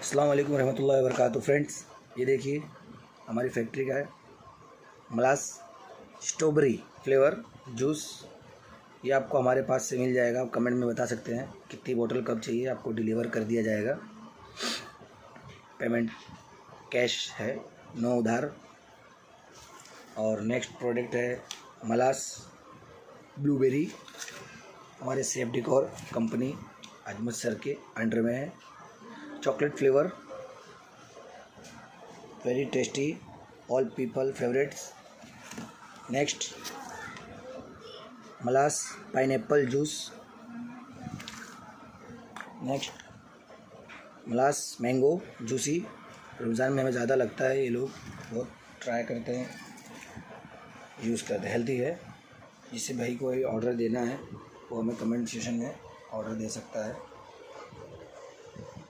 अस्सलाम वालेकुम रहमतुल्लाहि व बरकातुहू। फ्रेंड्स, ये देखिए हमारी फैक्ट्री का है मलास स्ट्रॉबेरी फ्लेवर जूस। ये आपको हमारे पास से मिल जाएगा। आप कमेंट में बता सकते हैं कितनी बोतल कब चाहिए, आपको डिलीवर कर दिया जाएगा। पेमेंट कैश है, नो उधार। और नेक्स्ट प्रोडक्ट है मलास ब्लूबेरी, हमारे Safe Decor company Azmat sir के अंडर में है। Chocolate flavour, very tasty, all people favourites. Next Malas pineapple juice. Next Malas mango juicy. Ramzan में हमें ज़्यादा लगता है, ये लोग बहुत ट्राई करते हैं, यूज़ करते हैं, हेल्दी है। जिससे भाई को ऑर्डर देना है वो हमें कमेंट सेक्शन में ऑर्डर दे सकता है।